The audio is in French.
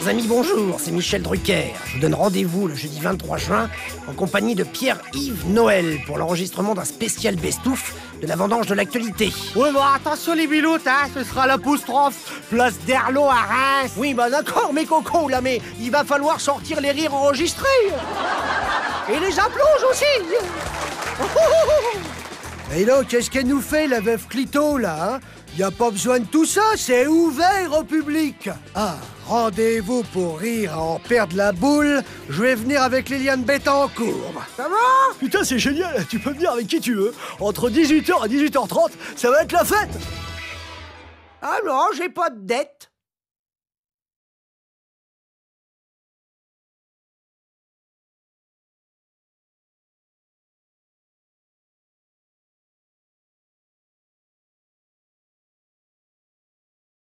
Chers amis, bonjour, c'est Michel Drucker. Je vous donne rendez-vous le jeudi 23 juin en compagnie de Pierre-Yves Noël pour l'enregistrement d'un spécial best-of de la vendange de l'actualité. Oui, bah attention les biloutes, hein, ce sera l'apostrophe, place d'Herlot à Reims. Oui, bah d'accord, mes cocos, là, mais il va falloir sortir les rires enregistrés. Et les applauses aussi. Et là, qu'est-ce qu'elle nous fait, la veuve Clito, là, hein? Y a pas besoin de tout ça, c'est ouvert au public. Ah, rendez-vous pour rire à en perdre la boule. Je vais venir avec Liliane Bettencourt. Ça va? Putain, c'est génial, tu peux venir avec qui tu veux. Entre 18h et 18h30, ça va être la fête. Ah non, j'ai pas de dette.